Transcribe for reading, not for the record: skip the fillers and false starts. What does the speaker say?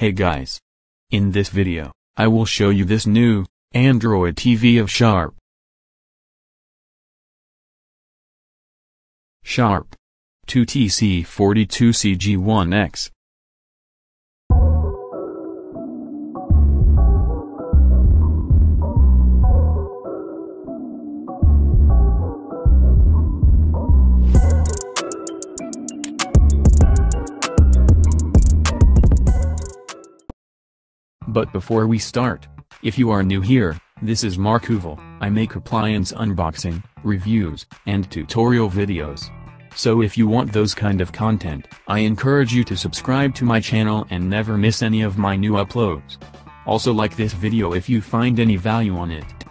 Hey guys! In this video, I will show you this new Android TV of Sharp. Sharp 2T-C42CG1X. But before we start, if you are new here, this is MARKOVAL. I make appliance unboxing, reviews, and tutorial videos. So if you want those kind of content, I encourage you to subscribe to my channel and never miss any of my new uploads. Also like this video if you find any value on it.